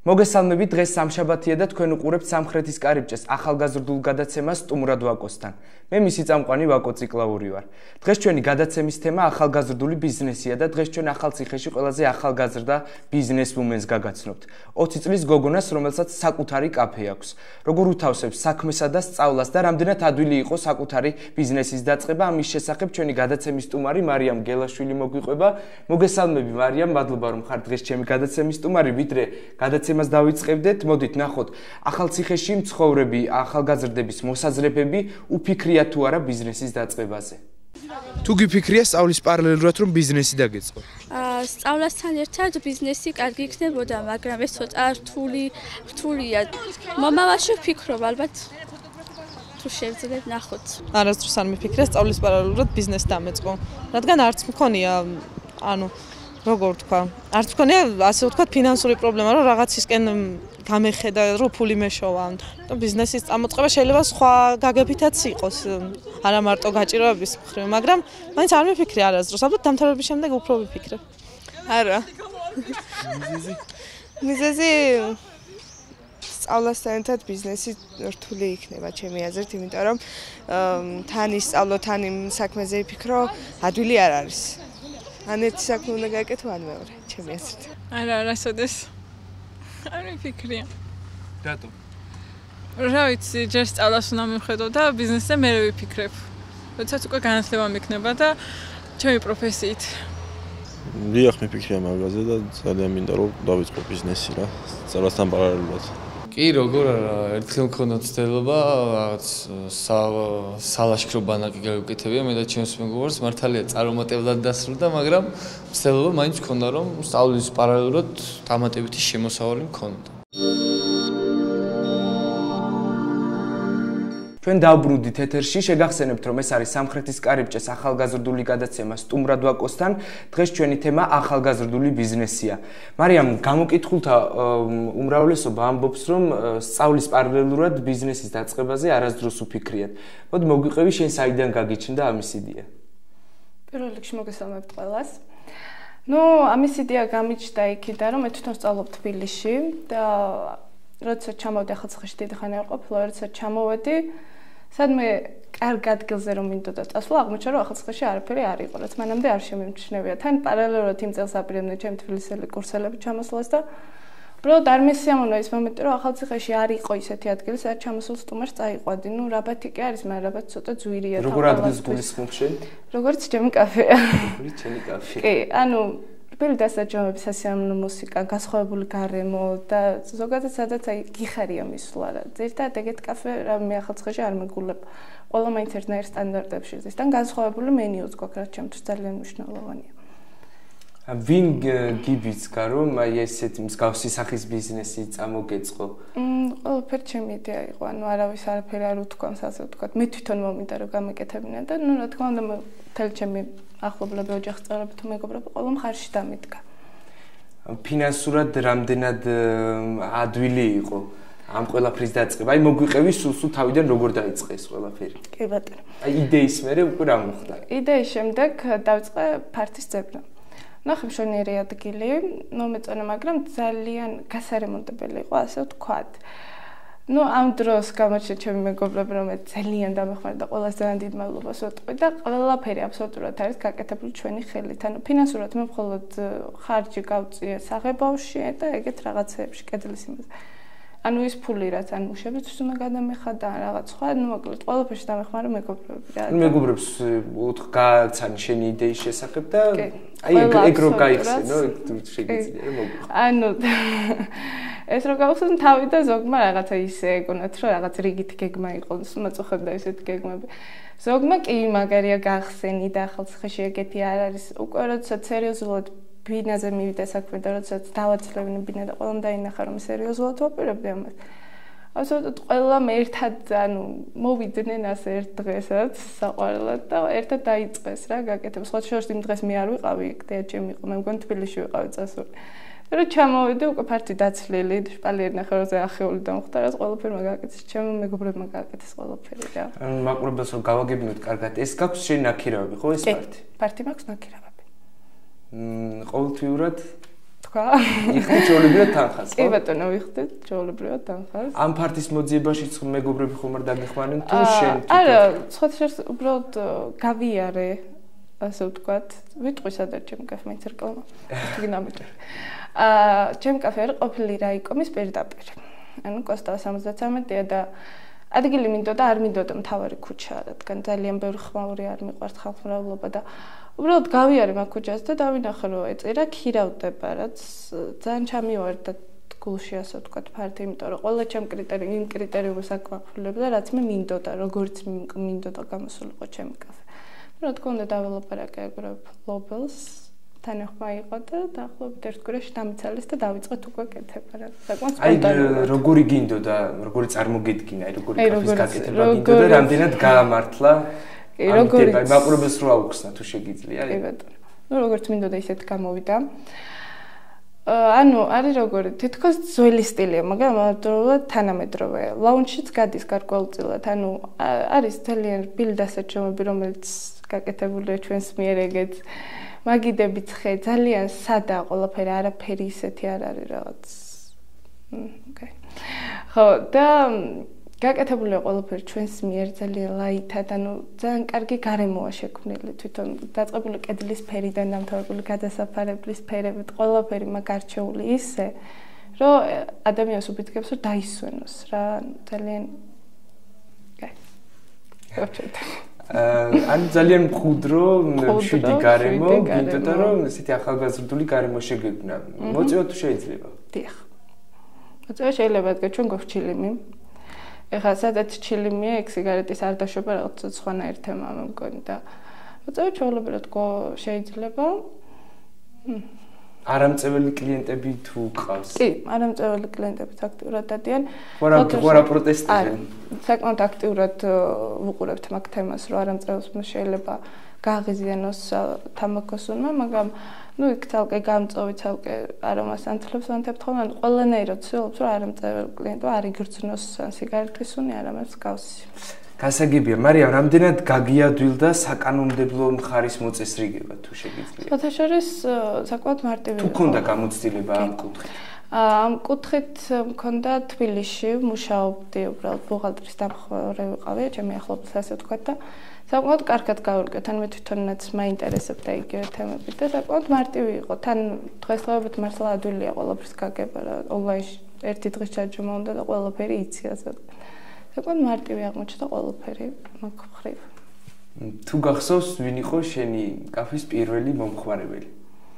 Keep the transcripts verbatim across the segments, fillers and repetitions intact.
მოგესალმებით, დღეს სამშაბათია და თქვენ უყურებთ სამხრეთის კარიბჭეს ახალგაზრდულ გადაცემას სტუმრად ვაკოსთან. მე მისი წამყვანი ვაკო ციკლაური ვარ. დღეს ჩვენი გადაცემის თემა ახალგაზრდული ბიზნესია და დღეს ჩვენ ახალციხეში ყველაზე ახალგაზრდა ბიზნესვუმენს გაგაცნობთ. ოცი წლის გოგონას, რომელსაც საკუთარი კაფე აქვს. როგორ უთავსებს საქმესა და სწავლას და რამდენად ადვილი იყო საკუთარი ბიზნესის დაწყება, ამის შესახებ ჩვენი გადაცემის სტუმარი მარიამ გელაშვილი მოგვიყვება. მოგესალმები მარიამ, მადლობა რომ ხარ დღეს ჩემი გადაცემის სტუმარი, ვიდრე გადაცემას დავიწყებდეთ, მოდით ნახოთ ახალციხეში მცხოვრები ახალგაზრდების მოსაზრებები უფიქრია თუ არა ბიზნესის დაწყებაზე. თუ გიფიქრია სწავლის პარალელურად რომ ბიზნესი დაგეწყო? აა სწავლასთან ერთად ბიზნესი კარგი იქნებოდა, მაგრამ ეს ცოტა რთული რთულია. მომავალში ვფიქრობ ალბათ თუ შევძლებ ნახოთ. არასდროს არ მიფიქრე სწავლის პარალელურად ბიზნესი დამეწყო, რადგან არც მქონია, ანუ როგორ თქვა, არც მქონია ასე ვთქვათ ფინანსური პრობლემა, რომ რაღაცისკენ გამეხედა, რომ ფული მეშოვა. და ბიზნესის წამოწყება შეიძლება სხვა გაგებითაც იყოს, არა მარტო გაჭიროების მხრივ, მაგრამ მაინც არ მიფიქრე არასდროს, ალბათ დამთავრების შემდეგ უფრო ვიფიქრე. არა. მიზეზი სწავლასთან ერთად ბიზნესი რთული იქნება ჩემი აზრით, იმიტომ რომ თან ისწავლო, თან იმ საქმეზე ვიფიქრო, ადვილი არ არის. ან ერთი საქმე უნდა გააკეთო, ან მეორე, ჩემი აზრით. არა, არასოდეს. არ მიფიქრია. რატო? რა ვიცი, ჯერ სწავლას უნდა მივხედო და ბიზნესზე მერე ვიფიქრებ. როდესაც უკვე განათლება მექნება და ჩემი პროფესიით. დიახ, მიფიქრია მაგაზე და ძალიან მინდა რომ დავიწყო ბიზნესი რა, სწავლასთან პარალელურად. კი, როგორ არა, ერთხელ მქონდა ცდელობა, რაღაც სალაშქრო ბანაკი გავიკეთებია, მე და ჩემს მეგობარს მართალია წარუმატებლად დასრულდა, მაგრამ ცდელობა მაინც მქონდა, რომ სწავლის პარალელურად დამატებითი შემოსავალი მქონდა. ჩვენ დავბრუნდით ეთერში, შეგახსენებთ რომ ეს არის სამხრეთის კარიბჭეს ახალგაზრდული გადაცემა სტუმრად ვაკოსთან. დღეს ჩვენი თემა ახალგაზრდული ბიზნესია. მარიამ, გამოკითხულთა უმრავლესობა ამბობს რომ სწავლის პარალელურად ბიზნესის დაწყებაზე არასდროს უფიქრიათ. მოდი მოგვიყევი, შენ საიდან გაგიჩნდა ამის იდეა? პირველ რიგში მოგესალმებთ ყველას. ნუ ამის იდეა გამიჩნდა იქიდან რომ მე თვითონ სწავლობ თბილისში და როდესაც ჩამოვედი ახალციხეში დიდი ხანი არ ყოფილა, როდესაც ჩამოვედი სადმე კარგ ადგილზე რომ მინდოდა წასვლა, აღმოჩნდა რომ ახალციხეში არაფერი არ იყო, რაც მანამდე არ შემიმჩნევია. თან პარალელურად იმ წელს აპირებდნენ ჩემი თბილისელი კურსელები ჩამოსვლას და უბრალოდ არ მესიამოვნა ის მომენტი, რომ ახალციხეში არ იყო ისეთი ადგილი, სადაც ჩამოსულ სტუმარს წაიყვადი. ნუ რაბათი კი არის, მაგრამ რაბათ ცოტა ძვირია. როგორ ადგილს გულისხმობ შენ? როგორც ჩემი კაფეა. როგორ ჩემი კაფე? კი, ანუ პირველი დასაჯამები, სასიამოვნო მუსიკა, გასხოვებული გარემო და ზოგადად სადაც აი გიხარია მისვლა რა. ზედათ ეგეთ კაფე რა მე ახალციხეში არ მეგულებ. ყველა მაინც ერთნაირ სტანდარტებში ზის. და გასხოვებული მენიუც გვაქვს, რაც ჩემთვის ძალიან მნიშვნელოვანია. ვინ გიბიძგა რომ აი ესეთ მსგავსი სახის ბიზნესი წამოგეწყო? მმ, ყველაფერი ჩემი იდეა იყო, ანუ არავის არაფერი არ უთქვამს, ასე ვთქვათ. მე თვითონ მომიდა რომ გამეკეთებინა და ნუ რა თქმა უნდა მთელი ჩემი ახლობლები, ოჯახის წევრები თუ მეგობრები ყველა მხარში დამიდგა. ფინანსურად რამდენად ადვილი იყო ამ ყველაფრის დაწყება? აი მოგვიყევი სულ-სულ თავიდან როგორ დაიწყე ეს ყველაფერი? კი ბატონო. აი იდეის მერე უკვე რა მოხდა? იდეის შემდეგ დავიწყე ფართის ძებნა. ნახე მშვენიერი ადგილი, მომეწონა, მაგრამ ძალიან გასარემონტებელი იყო, ასე ვთქვათ. ნუ ამ დროს გამოჩნდა ჩემი მეგობრები, რომ ძალიან დამეხმარდა და ყველას ძალიან დიდ მადლობას ვეტყვი და ყველაფერი აბსოლუტურად არის გაკეთებული ჩვენი ხელით. ანუ ფინანსურად მე მხოლოდ ხარჯი გავწიე საღებავში და ეგეთ რაღაცეებში კედლის იმაზე. ანუ ის ფული რაც ან მუშებიც უნდა გადამეხადა რაღაც სხვა, ნუ მოკლედ ყველაფერში დამეხმარა მეგობრები რა. ნუ მეგობრებს გააცანი შენი იდეის შესახებ და აი ეგ რო გაიხსენო, ეგ თუ შეგიძლია მოგვიხსენო. ანუ ეს რო გავხსენ თავი და ზოგმა რაღაცა ისე ეგონათ რომ რაღაც რიგით გეგმა იყოს, მოწუხებდა ესეთ გეგმები. ზოგმა კი მაგარია გახსენი და ახალციხეში ეგეთი არ არის. უკვე როდესაც სერიოზულად ბინაზე მივიდა საქმე და როდესაც დავაცლებინე ბინა და ყველამ დაინახა რომ სერიოზულად ვაპირებდი ამას. აბსოლუტურად ყველამ ერთად ანუ მოვიდნენ ასე ერთ დღესაც საყვარელად და ერთად დაიწყეს რა გაკეთება. სხვა შორს იმ დღეს მე არ ვიყავი, დეაჩემი იყო, მე მგონი თბილისში ვიყავი წასული. და ჩამოვედი უკვე ფართი დაცლილი, შპალიერი ნახევრზე ახეული დამختარეს, ყველაფერმა გააკეთეს, ჩემო მეგობრებმა გააკეთეს ყველაფერი რა. ანუ მაყურებელს რომ გავაგებინოთ კარგად, ეს გაქვს შენ ნაქირავები, ხო ეს ფართი? ფართი მაქვს ნაქირავები. მმ, ყოველთვიურად თქვა. იხდი ჩვეულებრივად თანხას, ხო? კი ბატონო, ვიხდით ჩვეულებრივად თანხას. ამ ფარტის მოძიებაშიც მეგობრები ხომ არ დაგეხმარნენ თუ შენ? არა, სხვა შეს უბრალოდ გავიარე, ასე ვთქვათ, ვიტყვი სადაც ჩემ კაფე მაინც რეკლამა. გინამიტრი. აა, ჩემ კაფე არის ყოფილი რაიკომის პირდაპირ. ანუ კოსტა სამოცდათრამეტია და ადგილი მინდოდა, არ მინდოდა მთავარი ქუჩა, რადგან ძალიან ბევრი ხმაური არ მიყვართ ხალხმრავლობა და უბრალოდ გავიარე მაგ ქუჩას და დავინახე რომ ეწირა ქირავდება, რაც ძალიან ჩამივარდა გულში, ასე ვთქვათ, ფართი, იმიტომ რომ ყველა ჩემ კრიტერიუმ იმ კრიტერიუმს აკმაყოფილებდა, რაც მე მინდოდა, როგორც მინდოდა გამოსულიყო ჩემი კაფე. რა თქმა უნდა, დაველაპარაკე გლობალს, თან ახლა იყო და დაახლოებით ერთ კვირაში დამიცალეს და დავიწყეთ უკვე კეთება რა. საკმაოდ სპონტანურად. აი, როგორი გინდოდა, როგორი წარმოგედგინა, აი, როგორი კაფის გაკეთება გინდოდა, რამდენად გაამართლა? კი, როგორი. აი, მაყურებელს რო აუხსნა თუ შეგიძლია. კი ბატონო. ნუ როგორც მინდოდა ისეთ გამოვიდა. ანუ არის როგორი, თითქოს ძველი სტილია, მაგრამ ამავდროულად თანამედროვე. ლაუნჯშიც გადის გარკვეულწილად, ანუ არის ძალიან რბილი დასაჯომები, რომელიც გაკეთებულია ჩვენს მიერ ეგეც. მაგიდებით ხე, ძალიან სადა ყველაფერი, არაფერი ისეთი არ არის რაღაც. ოკეი. ხო, და გაკეთებულია ყველაფერი ჩვენს მიერ ძალიან ლაითად, ანუ ძალიან კარგი გარემოა შექმნილი, თვითონ დაწყებული კედლის ფერიდან დამთავრებული გადასაფარებლის ფერებით, ყველაფერი მაგ არჩეული ისე, რომ ადამიანს უბიძგებს, რომ დაისვენოს რა, ძალიან კაი. ან ძალიან მყუდრო, მშვიდი გარემო, გინდოდა რომ ესეთი ახალგაზრდული გარემო შეგექმნა. მოწევა თუ შეიძლება? დიახ. მოწევა შეიძლება, რადგან ჩვენ გვაქვს ჩილიმი. ეხლა სადაც ჩილიმია, ეგ სიგარეტის არ დაშვება რაღაც სხვანაირ თემაა მე მგონი და მოწევა ჩვეულებრივად შეიძლება. არამწეველი კლიენტები თუ ყავს? კი, არამწეველი კლიენტებიც აქტიურად დადიან. ხო რა პროტესტებენ? საკმაოდ აქტიურად ვუყურებთ მაგ თემას, რომ არამწეველს შეიძლება გააღიზიანოს თამაქოსურმა, მაგრამ ნუ იქ თალკე გამწოვი, თალკე არომას ანთლებს ვანთებთ ხოლმე, ანუ ყველანაირად ცდილობს, რომ არამწეველი კლიენტი არ იგრძნოს სიგარეტის უნი, არამედ მსგავსი. გასაგებია, მარიამ, რამდენად გაგიადვილდა საკანონმდებლო მხარის მოწესრიგება თუ შეგიძლია? სხვათა შორის საკმაოდ მარტივი. თუ ქონდა გამოცდილება ამ კუთხით? ამ კუთხით მქონდა თბილისში, მუშაობდი უბრალოდ ბუღალტრის დამხმარე ვიყავი, ჩემი ახლობლის ასე ვთქვათ და საკმაოდ კარგად გავურკვევ, თან მე თვითონაც მაინტერესებდა იგივე თემები და საკმაოდ მარტივი იყო. თან დღესდღეობით მართლა ადვილია ყველაფრის გაგება რა, ონლაინში ერთი დღის ჩაჯომა უნდა და ყველაფერი იცი ასე. საკმაოდ მარტივი აღმოჩნდა ყველაფერი მაგ ხრივ. თუ გახსოვს, ვინ იყო შენი კაფის პირველი მომხმარებელი?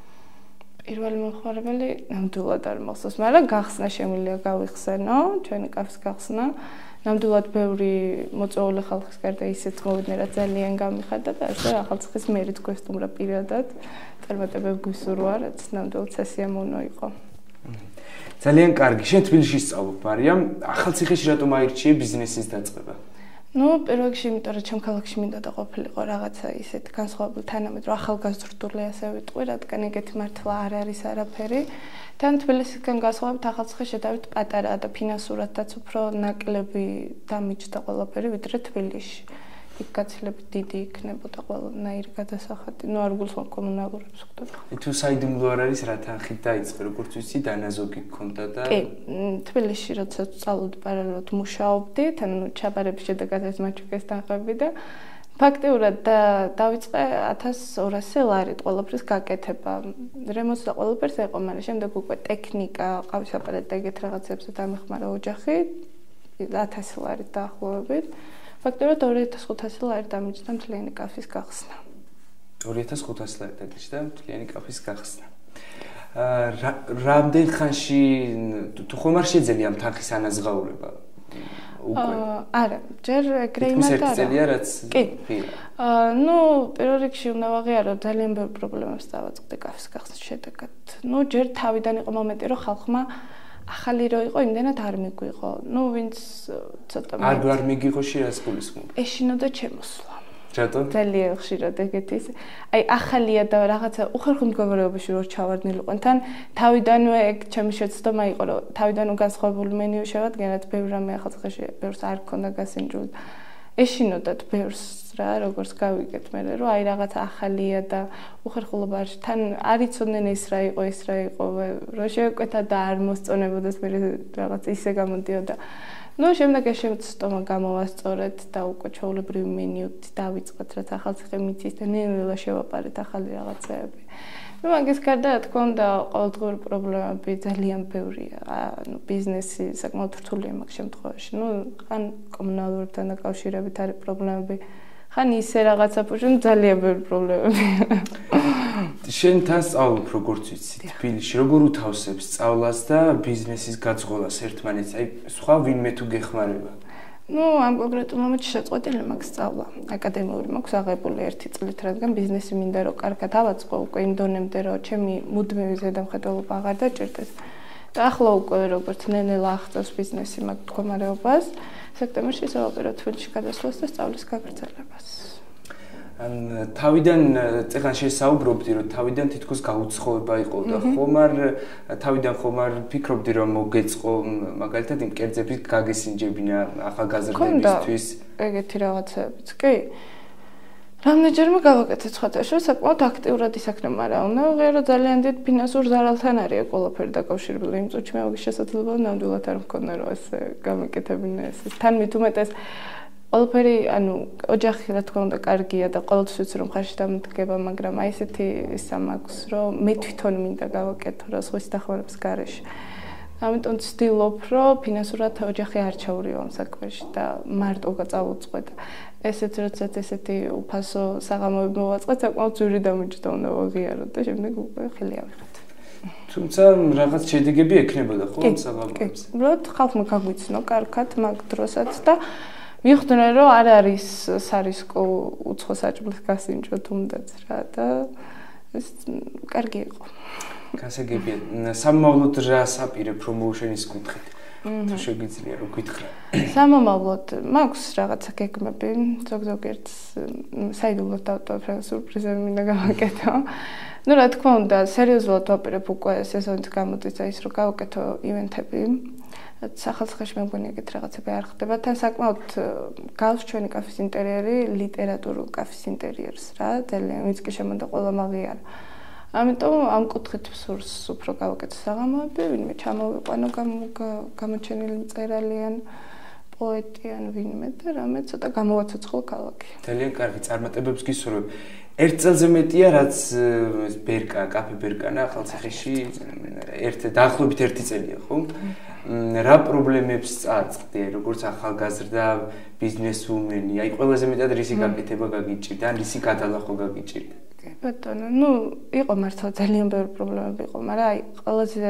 პირველი მომხმარებელი ნამდვილად არ მახსოვს, მაგრამ გახსნა შემიძლია გავიხსენო, ჩვენი კაფის გახსნა. ნამდვილად ბევრი მოწვეული ხალხის გარდა ისეთ მოვიდნენ, რაც ძალიან გამიხარდა და ასე ახალციხის მერიც გვესტუმრა პირადად. წარმატებები გვისურვა, რაც ნამდვილად სასიამოვნო იყო. ძალიან კარგი. შენ თბილისში სწავლობ, მარიამ, ახალციხეში რატომ აირჩიე ბიზნესის დაწყება? ნუ პირველ რიგში, იმიტომ რომ ჩემ ქალაქში მინდოდა ყოფილიყო რაღაცა ისეთ განსხვავებული თანამედროვე ახალგაზრდული ასე ვიტყვი, რადგან ეგეთი მართლა არ არის არაფერი. თან თბილისისგან გასვლით ახალციხეში შედავით პატარაა და ფინანსურადაც უფრო ნაკლები დამიჯდა ყველაფერი, ვიდრე თბილისში. იქ გაცილებით დიდი იქნებოდა ყველანაირი გადასახადი. ნუ არ გულს კომუნალურებს ვხდები. თუ საიდუმლო არ არის, რა თანხით დაიწყე, როგორც ვიცი, დანაზოგი გქონდა და კი, თბილისში როცა სწავლობდი პარალელურად მუშაობდი, თან ჩაბარების შედეგად ეს მაჩუკეს თანხები და ფაქტიურად დავიწყე ათას ორასი ლარით ყველაფრის გაკეთება. რემონტს და ყველაფერს ეყო, მაგრამ შემდეგ უკვე ტექნიკა, ყავის აპარატი ეგეთ რაღაცებზე დამეხმარა ოჯახი ათასი ლარით დაახლოებით. ფაქტიურად ორი ათას ხუთასი ლარი დამიჯდა მთლიანი კაფის გახსნა. ორი ათას ხუთასი ლარი დამიჯდა მთლიანი კაფის გახსნა. აა რამდენ ხანში თუ ხომ არ შეძენია ამ თანხის ანაზღაურება? უკვე. არა, ჯერ გრეიმატ არა. წელია რაც კი. აა ნუ პირველ რიგში უნდა ვაღიარო, ძალიან ბევრი პრობლემებს დავაწყდი კაფის გახსნის შედეგად. ნუ ჯერ თავიდან იყო მომენტი, რომ ხალხმა ახალი რო იყო, იმდენად არ მიგვიღო. ნუ ვინც ცოტა არ არ მიგიღო შირას გულისხმობ. ეშინოდა ჩემოსვლა. რატომ? ძალიან ხშირად ეგეთი ის. აი ახალია და რაღაცა უხერხო მდგომარეობაში რო ჩავარდნილიყო. თან თავიდანვე ეგ ჩემი შეცდომა იყო, რომ თავიდანვე განსხვავებული მენიუ შევადგენ, რაც ბევრი რამე ახალციხეში ბევრს არ ქონდა გასინჯული. ეშინოდათ ბევრს რა, როგორც გავიგეთ მე, რომ აი რაღაც ახალია და უხერხულობა არ თან არ იცოდნენ ეს რა იყო, ეს რა იყო, რომ შევკვეთა და არ მოსწონებოდეს მე რაღაც ისე გამოდიოდა. ნუ შემდეგ ეს შემწტომა გამოვასწორეთ და უკვე ჩვეულებრივი მენიუთ დავიწყეთ, რაც ახალციხე მიწის და ნელ-ნელა შევაპარეთ ახალი რაღაცეები. ნუ მაგის გარდა რა თქმა უნდა ყოველდღიური პრობლემები ძალიან ბევრია. ანუ ბიზნესი საკმაოდ რთულია მაგ შემთხვევაში. ნუ ხან კომუნალურებთან დაკავშირებით არის პრობლემები. ხან ისე რაღაცა პუშენ ძალიან ბევრი პრობლემები. შენ თან სწავლობ როგორც ვიცი თბილისში როგორ უთავსებს სწავლას და ბიზნესის გაწყობას ერთმანეთს აი სხვა ვინმე თუ გეხმარება ნუ ამ კონკრეტულ მომენტში შეწყვეტილი მაქვს სწავლა აკადემიური მაქვს აღებული ერთი წლით რადგან ბიზნესი მინდა რომ კარგად ავაწყო უკვე იმ დონემდე რომ ჩემი მუდმივი ზედამხედველობა აღარ დაჭირდეს და ახლა უკვე როგორც ნელ-ნელა აღწევს ბიზნესი მაგ მდგომარეობას სექტემბერში სავაპირო თბილისში გადასვლას და სწავლის გაგრძელებას ან თავიდან წეგან შესაუბრობდი რომ თავიდან თითქოს გაუცხოება იყო და ხომ არ თავიდან ხომ არ ფიქრობდი რომ მოგეწყო მაგალითად იმ კერძების გაგესინჯებინა ახალგაზრდებისთვის ეგეთი რაღაცებიც კი რამდენჯერმე გავაკეთე სხვადასხვა საკმაოდ აქტიურად ისაქნე მაგრამ უნდა ვღიარო ძალიან დიდ ფინანსურ ზარალთან არის ყველაფერი დაკავშირებული იმ წუთში მე მაგის შესაძლებლობა ნამდვილად არ მქონდა რომ ეს გამეკეთებინა ეს თან მით უმეტეს ყველაფერი ანუ ოჯახი რა თქმა უნდა კარგია და ყოველთვის ვიცი რომ ხარში დამდგება მაგრამ აი ესეთი ისა მაქვს რომ მე თვითონ მინდა გავაკეთო რა სხვის დახმარების გარეშე ამიტომ ვცდილობ რომ ფინანსურად ოჯახი არ ჩაურიო ამ საქმეში და მარტო გაწავუწყო და ესეც როდესაც ესეთი უფასო საღამოები მოვაწყეთ საკმაოდ ძვირი დამიჯდა უნდა ვაღიარო და შემდეგ უკვე ხელი ავიღეთ თუმცა რაღაც შედეგები ექნებოდა ხო ამ საღამოებს უბრალოდ ხალხმა გაგვიცნო კარგად მაგ დროსაც და მივხვდნენ რომ არ არის სარისკო უცხო საჭმლის გასინჯო თუნდაც რა და ეს კარგი იყო. გასაგებია. სამომავლოდ რას აპირებ პრომოუშენის კუთხით? თუ შეგვიძლია რომ გითხრა. სამომავლოდ მაქვს რაღაცა გეგმები, ზოგ-ზოგიერთ საიდუმლოდ დავტოვებ რა სურპრიზები მინდა გავაკეთო. ну რა თქმა უნდა სერიოზულად ვაპირებ უკვე სეზონის გამოდის და ის რომ გავაკეთო ივენთები. სახალხოში მე მგონი ეგეთ რაღაცები არ ხდება. თან საკმაოდ გავს ჩვენი კაფის ინტერიერი, ლიტერატურულ კაფის ინტერიერს რა, ძალიან ვინც კი შემოდა ყველა მაღიარა. ამიტომ ამ კუთხით სურს უფრო გავაკეთო საღამოები, ვინმე ჩამოვიყვანო გამოჩენილი მწერალი ან პოეტი ან ვინმე და რამე ცოტა გამოვაცოცხლო ქალაქი. ძალიან კარგი წარმატებებს გისურვებ. ერთ წელზე მეტია რაც ბერკა, კაფე ბერკანა ახალციხეში ერთ დაახლოებით ერთი წელია, ხო? რა პრობლემებს წაწყდი, როგორც ახალგაზრდა ბიზნესვუმენი, აი ყველაზე მეტად რისი გაკეთება გაგიჭირდა, ან რისი გადალახვა გაგიჭირდა? კი ბატონო, ну, იყო მართლა ძალიან ბევრი პრობლემები იყო, მაგრამ აი ყველაზე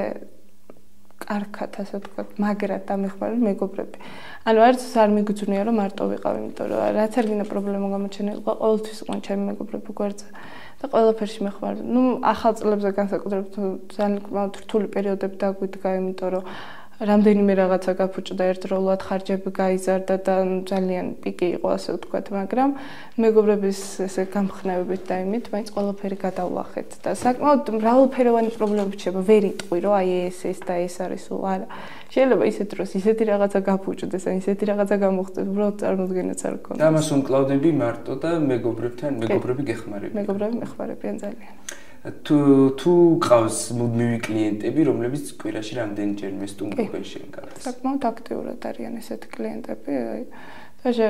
კარგად ასე ვთქვათ, მაგრად დამეხმარა მეგობრები. ანუ არც არ მიგძვნია რომ მარტო ვიყავ, იმიტომ რომ რაც არ გინდა პრობლემა გამოჩენილიყო, ყოველთვის იყვნენ ჩემი მეგობრები გვერდზე და ყველაფერში მეხმარდა. ну, ახალ წლებზე განსაკუთრებით ძალიან რთული პერიოდები დაგვიდგა, იმიტომ რომ რამდენიმე რაღაცა გაფუჭდა ერთდროულად, ხარჯები გაიზარდა და ძალიან პიკი იყო, ასე ვთქვათ, მაგრამ მეგობრების ესე გამხნევებით და იმით მაინც ყველაფერი გადავლახეთ და საკმაოდ მრავალფეროვანი პრობლემები ჩება, ვერ იტყვი, რომ აი ეს ეს და ეს არის სულ არა. შეიძლება ისეთ დროს ისეთი რაღაცა გაფუჭდეს, ან ისეთი რაღაცა გამოხდეს, უბრალოდ წარმოდგენაც არ გქონდა. და ამას უმკლავდები მარტო და მეგობრებთან, მეგობრები გეხმარებიან. მეგობრები მეხმარებიან ძალიან. თუ თუ ყავს მუდმივი კლიენტები, რომლებიც კვირაში რამდენჯერმე სტუმრობენ შენ კაფეს? საკმაოდ აქტიურად არიან ესეთი კლიენტები, აი დაჟე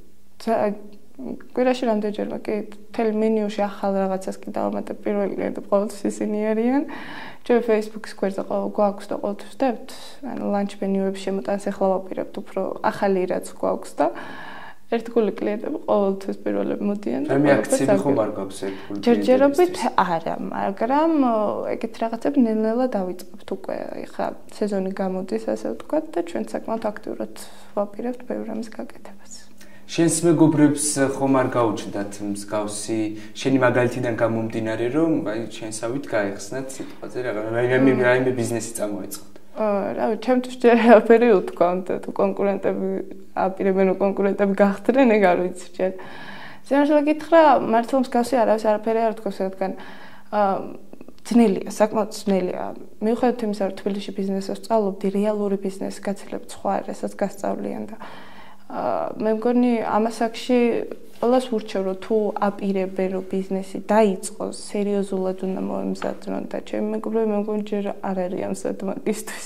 კვირაში რამდენჯერმე კი თელ მენიუში ახალ რაღაცას კი დავამატებ პირველი კლიენტები ყოველთვის ისინი არიან. ჩვენ Facebook-ის გვერდზე გვაქვს და ყოველთვის ვდებთ, ანუ ლანჩ მენიუების შემოტანას ახლა ვაპირებთ უფრო ახალი რაც გვაქვს და ერთგული კლიენტები ყოველთვის პირველები მოდიან და მე აქციები ხომ არ გაქვს ერთგული ჯერჯერობით არა, მაგრამ ეგეთ რაღაცები ნელ-ნელა დავიწყებთ უკვე, ეხლა სეზონი გამოდის, ასე ვთქვათ და ჩვენ საკმაოდ აქტიურად ვაპირებთ ბევრ რამის გაკეთებას. შენს მეგობრებს ხომ არ გაუჩნდათ მსგავსი შენი მაგალითიდან გამომდინარე რომ აი შენსავით გაიხსნათ სიტყვაზე რაიმე რაიმე ბიზნესი წამოეწყოთ? რა ვიცი, ჩემთვის ჯერ არაფერი უთქვა, თუ კონკურენტები აპირებენ რომ კონკურენტები გახდნენ, ეგ არ ვიცი ჯერ. ზემოშლა გითხრა, მართლა მსგავსი არავის არაფერი არ უთქვას, რადგან ძნელია, საკმაოდ ძნელია. მიუხედავად იმისა, რომ თბილისში ბიზნესს ვსწავლობდი, რეალური ბიზნესი გაცილებით სხვა არის, რასაც გასწავლიან და მე მგონი ამასაკში ყველას ვურჩევ რომ თუ აპირებენ რომ ბიზნესი დაიწყოს, სერიოზულად უნდა მოემზადონ და ჩემი მეგობრები მე მგონი ჯერ არ არიან მსად მაგისთვის.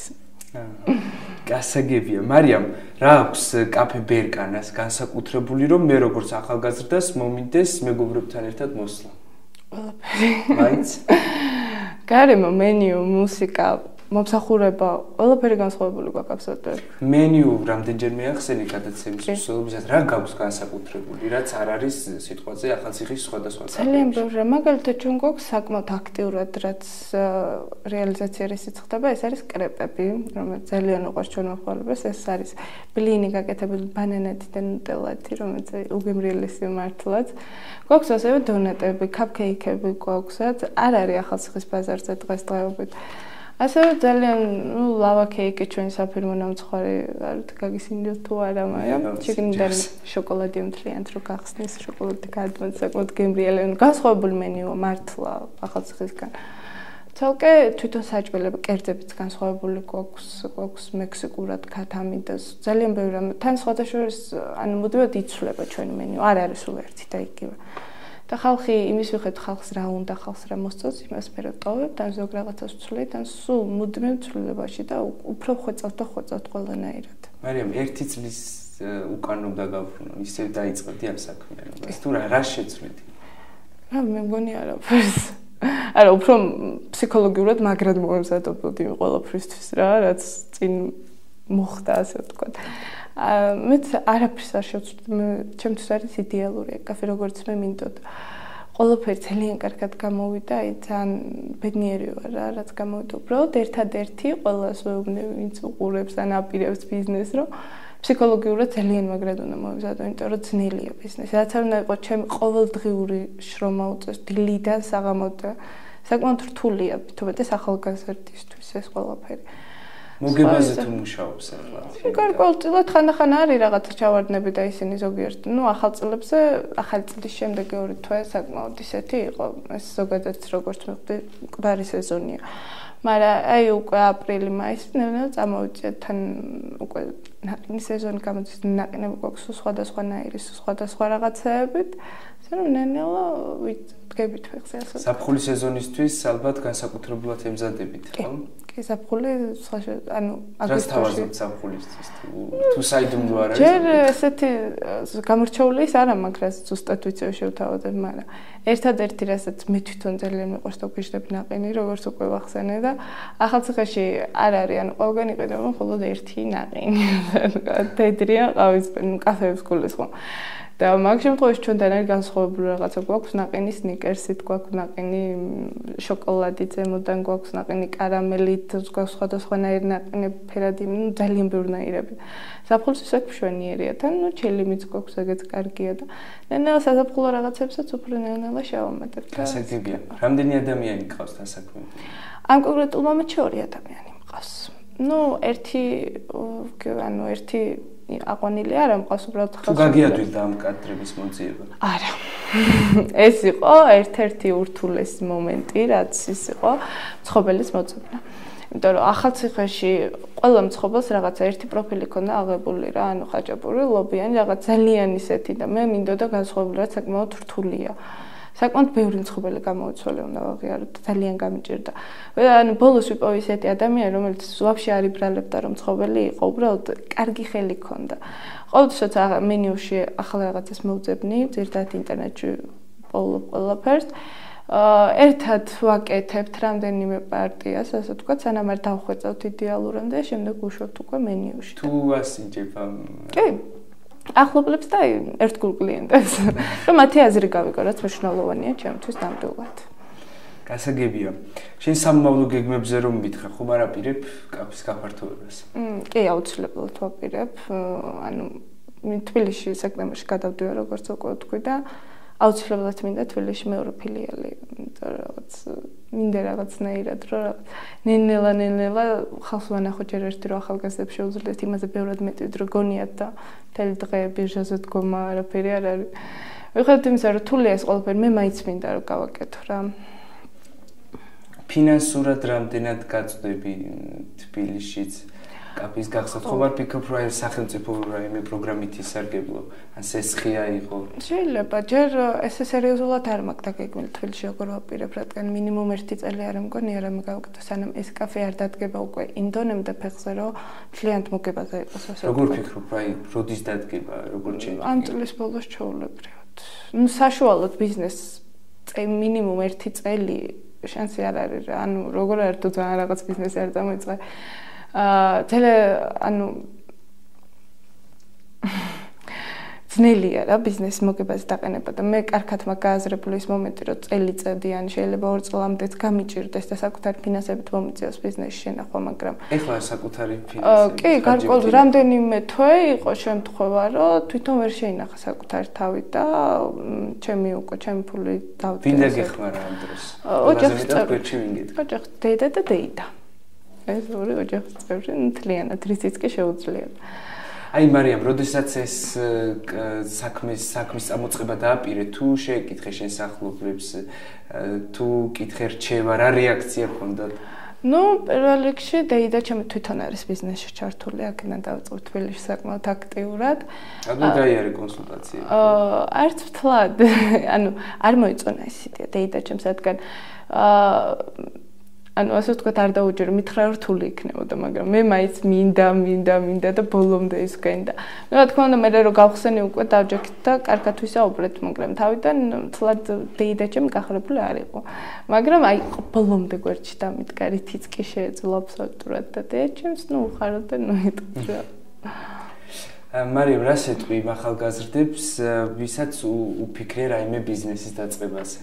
გასაგებია, მარიამ, რა აქვს კაფე ბერკანას განსაკუთრებული რომ მე როგორც ახალგაზრდას მომინდეს მეგობრებთან ერთად მოსვლა? ყველაფერი. მაინც? გარემო, მენიუ, მუსიკა, მომსახურება, ყველაფერი განსხვავებული გვაქვს აბსოლუტურად. მენიუ რამდენჯერმე ახსენი გადაცემის მსვლელობისას რა გაქვს განსაკუთრებული, რაც არ არის სიტყვაზე ახალციხის სხვადასხვა კაფეებში? ძალიან ბევრი, მაგალითად ჩვენ გვაქვს საკმაოდ აქტიურად, რაც რეალიზაციაში ხდება, ეს არის კრეპები, რომელიც ძალიან უყვარს ჩვენ მომხმარებლებს, ეს არის ბლინი გაკეთებული ბანანათიდან ნუტელათი, რომელიც უგემრიელესი მართლაც. გვაქვს ასევე დონატები, კაპკეიქები გვაქვსაც, არ არის ახალციხის ბაზარზე დღესდღეობით. ასევე ძალიან ნუ ლავა კეიკი ჩვენი საფირმო ნამცხვარი არ ვიცი გაგისინჯოთ თუ არა, მაგრამ შეგნიდან შოკოლადი მთლიანად რო გახსნის, შოკოლადი გადმოდის საკმაოდ გემრიელი, განსხვავებული მენიუ მართლა ახალციხისგან. ცალკე თვითონ საჭმელები, კერძებიც განსხვავებული გვაქვს, გვაქვს მექსიკურად, ქათამიდას, ძალიან ბევრი რამ. თან სხვადასხვა ანუ მუდმივად იცვლება ჩვენი მენიუ, არ არის სულ ერთი და იგივე. და ხალხი იმის მიხედვით ხალხს რა უნდა, ხალხს რა მოსწონს, იმას მე როტოვებ, და ზოგ რაღაცას ვცვლით, ან სულ მუდმივ ცვლილებაში და უფრო ხვეწავთ და ხვეწავთ ყველანაირად. მარიამ, ერთი წლის უკან უნდა გავბრუნო, ისევ დაიწყებდი ამ საქმიანობას. თუ რა რა შეცვლით? რა მე მგონი არაფერს. არა, უფრო ფსიქოლოგიურად მაგრად მომემზადებოდი ყველაფრისთვის რა, რაც წინ მოხდა, ასე ვთქვათ. მეც არაფერს არ შევცვლით, ჩემთვის არის იდეალური კაფე, როგორც მე მინდოდა. ყველაფერი ძალიან კარგად გამოვიდა, აი ძალიან ბედნიერი ვარ რა, რაც გამოვიდა. უბრალოდ ერთადერთი ყველას ვეუბნები, ვინც უყურებს ან აპირებს ბიზნესს, რომ ფსიქოლოგიურად ძალიან მაგრად უნდა მოემზადო, იმიტომ რომ ძნელია ბიზნესი. რაც არ უნდა იყოს ჩემი ყოველდღიური შრომა უწევს დილიდან საღამომდე. საკმაოდ რთულია, თუმცა ახალგაზრდისთვის ეს ყველაფერი. მოგებაზე თუ მუშაობს ახლა? გარკვეულწილად ხანდახან არის რაღაცა ჩავარდნები და ისინი ზოგიერთ, ნუ ახალ წლებზე, ახალი წლის შემდეგი ორი თვე საკმაოდ ისეთი იყო, ეს ზოგადად როგორც მივხვდი, მკვდარი სეზონია. მაგრამ აი უკვე აპრილი, მაისი ნელ-ნელა წამოვიწია თან უკვე ნაყინი სეზონი გამოდის, ნაყინები გვაქვს სხვადასხვანაირი, სხვადასხვა რაღაცეებით, ასე რომ ნელ-ნელა ვიდგებით ფეხზე ასე. ზაფხული სეზონისთვის ალბათ განსაკუთრებულად ემზადებით, ხო? კი, ზაფხული, ანუ აგრეთვე. რას თავაზობთ ზაფხულისთვის? თუ საიდუმლო არ არის? ჯერ ესეთი გამორჩეული ის არა, მაგრამ ზუსტად ვიცი შევთავაზებ, მაგრამ ერთადერთი რასაც მე თვითონ ძალიან მიყვარს და ვგიჟდები ნაყინი, როგორც უკვე ვახსენე და ახალციხეში არ არის, ანუ ყველგან იყიდება მხოლოდ ერთი ნაყინი. თეთრია ყავისფერი, კაფეებს გულისხმობ. და მაგ შემთხვევაში ჩვენთან არის განსხვავებული რაღაცა გვაქვს ნაყინი სნიკერსით, გვაქვს ნაყინი შოკოლადით, ზემოდან გვაქვს ნაყინი კარამელით, გვაქვს სხვადასხვანაირი ნაყინები, ფერადი, ნუ ძალიან ბევრნაირები. ზაფხულს ისე მშვენიერია, თან ნუ ჩილიმიც გვაქვს, ეგეც კარგია და ნელ-ნელა საზაფხულო რაღაცებსაც უფრო ნელ-ნელა შევამატებ. გასაგებია. რამდენი ადამიანი გყავს დასაქმებად? ამ კონკრეტულ მომენტში ორი ადამიანი მყავს. ნუ ერთი ანუ ერთი აყვანილი არა მყავს უბრალოდ ხალხი. თუ გაგიადვილდა ამ კადრების მოძიება? არა. ეს იყო ერთ-ერთი ურთულესი მომენტი, რაც ის იყო მცხოველის მოძებნა. იმიტომ რომ ახალციხეში ყველა მცხოველს რაღაცა ერთი პროფილი ქონდა აღებული რა, ანუ ხაჭაპური, ლობიანი, რაღაც ძალიან ისეთი და მე მინდოდა განსხვავებული, რაც საკმაოდ რთულია. საკმაოდ ბევრი მცხოვრებელი გამოუცვალე უნდა ვაღიაროთ, ძალიან გამიჭირდა. ანუ ბოლოს ვიპოვე ისეთი ადამიანი, რომელიც ვაფშე არ იბრალებდა, რომ მცხოვრებელი იყო, უბრალოდ კარგი ხელი ქონდა. ყოველთვის მენიუში ახალ რაღაცას მოვძებნი, ზირდათ ინტერნეტში პოულობ ყველაფერს. ერთად ვაკეთებთ რამდენიმე პარტიას, ასე ვთქვათ, სანამ არ დავხვეწავთ იდეალურამდე, შემდეგ ვუშვებთ უკვე მენიუში. თუ ასინჯებ ამ კი ახლობლებს და ერთგულ კლიენტებს, რომ მათი აზრი გავიგო, რაც მნიშვნელოვანია ჩემთვის ნამდვილად. გასაგებია. შენ სამომავლო გეგმებზე რომ მითხრა, ხომ არ აპირებ კაფის გაფართოებას? კი, აუცილებლად ვაპირებ. ანუ თბილისში სექტემბერში გადავდივარ, როგორც უკვე ვთქვი და აუცილებლად მინდა თბილისში მეორე ფილიალი, იმიტომ რომ რაღაც მინდა რაღაცნაირად რომ ნელ-ნელა ნელ-ნელა ხალხს ვანახო ჯერ ერთი რომ ახალგაზრდებს შეუძლიათ იმაზე ბევრად მეტი დრო გონიათ და მთელი დღე ბირჟაზე დგომა არაფერი არ არის. ვიხადოთ იმისა რომ რთულია ეს ყველაფერი, მე მაინც მინდა რომ გავაკეთო რა. ფინანსურად რამდენად გაწდები თბილისშიც? კაფის გახსოვთ ხომ არ ფიქრობ რომ სახელმწიფო რაიმე პროგრამით ისარგებლო ან სესხია იყო შეიძლება ჯერ ესე სერიოზულად არ მაქვს დაგეგმილი თბილისში როგორ ვაპირებ რადგან მინიმუმ ერთი წელი არ მგონია რა მეგავკეთო სანამ ეს კაფე არ დადგება უკვე ინდონემდე ფეხზე რომ ძალიანთ მოგებაზე იყოს ასე როგორ ფიქრობ აი როდის დადგება როგორ შეიძლება ამ წლის ბოლოს ჩაულებრივად ну საშუალოდ ბიზნესს მინიმუმ ერთი წელი შანსი არ არის რა ანუ როგორ არ თუ ძალიან რაღაც ბიზნესი არ წამოიწყე აა თელე ანუ ძნელია რა ბიზნესის მოგებაზე დაყენება და მე კარგად მაქვს გააზრებული ის მომენტი რომ წელიწადი ან შეიძლება ორ წლამდეც გამიჭირდეს და საკუთარი ფინანსებით მომიწევს ბიზნესში შენახვა მაგრამ ეხლა საკუთარი ფინანსები კი გარკვეულ რამდენიმე თვე იყო შემთხვევა რომ თვითონ ვერ შეინახა საკუთარი თავი და ჩემი უკვე ჩემი ფული დავწერე ვინ დაგეხმარა ამ დროს ოჯახის წევრი ოჯახის დედა და დეიდა ეს ორი ოჯახის წევრი მთლიანად რისიც კი შეუძლია აი მარიამ, როდესაც ეს საქმის საქმის წამოწყება დააპირე, თუ შეეკითხე შენ სახლობლებს, თუ კითხე რჩევა, რა რეაქცია ჰქონდათ? ну, პირველ რიგში დეიდა ჩემი თვითონ არის ბიზნესში ჩართული, აქედან დავიწყებ თბილისში საკმაოდ აქტიურად. ანუ გაიარე კონსულტაცია. აა, არც ვთლად, ანუ არ მოიწონა ეს იდეა დეიდა ჩემს რადგან აა ანუ ასე ვთქვათ არ დაუჯერო მითხრა რომ რთული იქნებოდა მაგრამ მე მაინც მინდა მინდა მინდა და ბოლომდე ის გენდა ну რა თქმა უნდა მე რომ გავხსენი უკვე დავჯექით და კარგად ვისაუბრეთ მაგრამ თავიდან თლად დეიდა ჩემი გახარებული არ იყო მაგრამ აი ბოლომდე გვერდში დამიდგა რითიც კი შეეძლო აბსოლუტურად და დედა ჩემს ну ხარო და ну იტყვა მარიამ რა სიტყვი ახალგაზრდებს ვისაც უფიქრე რაიმე ბიზნესის დაწყებაზე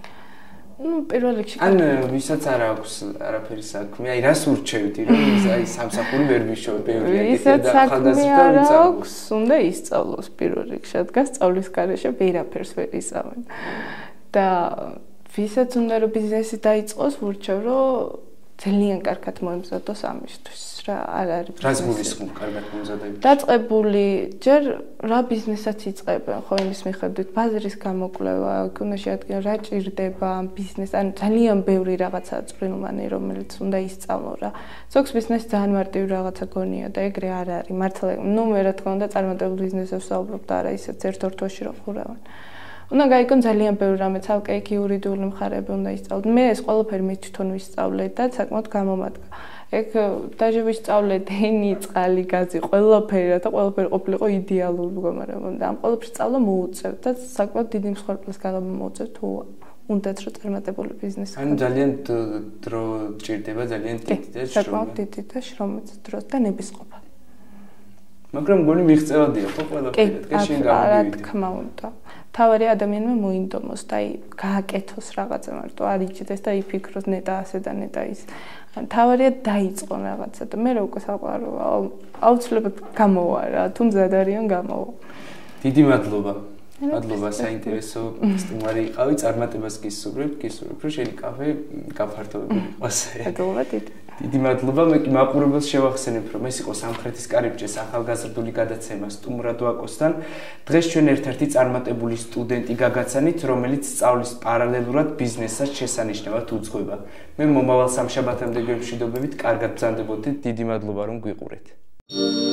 ну პირველ რიგში ან ვისაც არ აქვს არაფერი საქმე აი რას ურჩევთ რომ აი სამსახური ვერ ვიშოვე ბევრი ვისაც საქმე არ აქვს უნდა ისწავლოს პირველ რიგში რადგან სწავლის გარეშე ვერაფერს ვერ ისწავლენ და ვისაც უნდა რომ ბიზნესი დაიწყოს ვურჩევ რომ ძალიან კარგად მოემზადოს ამისთვის რა არ არის რას გულისხმობ კარგად მომზადებით დაწყებული ჯერ რა ბიზნესაც იწყებენ ხო იმის მიხედვით ბაზრის გამოკვლევა უნდა შეადგინო რა ჭირდება ამ ბიზნესს ან ძალიან ბევრი რაღაცაა წვრილმანი რომელიც უნდა ისწავლო რა ზოგს ბიზნესი ძალიან მარტივი რაღაცა გონია და ეგრე არ არის მართლა ნუ მე რა თქმა უნდა წარმატებულ ბიზნესებს ვსაუბრობ და არა ისეთ ერთ-ერთ თვეში რო ხურავენ უნდა გაიგონ ძალიან ბევრი რამე ცალკე იქ იურიდიული მხარეები უნდა ისწავლოთ მე ეს ყველაფერი მე თვითონ ვისწავლე და საკმაოდ გამომადგა ეგ დაჟე ვისწავლე დენი წყალი გაზი ყველაფერი რა და ყველაფერი ყოფილიყო იდეალური მდგომარეობა და ამ ყველაფერს სწავლა მოუწევთ და საკმაოდ დიდი მსხვერპლს გადამოუწევთ თუ უნდათ რომ წარმატებული ბიზნესი ანუ ძალიან დრო ჭირდება ძალიან დიდი და შრომა საკმაოდ დიდი და შრომაც დროს და ნებისყოფა მაგრამ გონი მიღწევადია ხო ყველაფერი დღეს შენ გამოვიდე რა თქმა უნდა თავარი ადამიანმა მოინდომოს და აი გააკეთოს რაღაცა მარტო არ იჭდეს და იფიქროს ნეტა ასე და ნეტა ის ან თავარია დაიწყონ რაღაცა და მე რა უკვე საყვაროა აუცილებლად გამოვა რა თუ მზად არიან გამოვა დიდი მადლობა მადლობა საინტერესო სტუმარი იყავი წარმატებას გისურვებთ გისურვებთ რომ შენი კაფე გაფართოებული იყოს მადლობა დიდი დიდი მადლობა მე კი მაყურებელს შევახსენებ რომ ეს იყო სამხრეთის კარიბჭეს ახალგაზრდული გადაცემა სტუმრად ვაკოსთან დღეს ჩვენ ერთ-ერთი წარმატებული სტუდენტი გაგაცანით რომელიც სწავლის პარალელურად ბიზნესსაც შესანიშნავად უძღვება მე მომავალ სამშაბათამდე გვემშვიდობებით კარგად ბრძანდებოდით დიდი მადლობა რომ გვიყურეთ